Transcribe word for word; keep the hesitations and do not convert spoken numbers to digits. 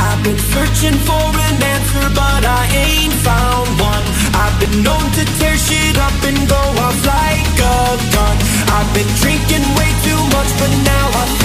I've been searching for an answer, but I ain't found one. I've been known to tear shit up and go off like a gun. I've been drinking way too much, but now I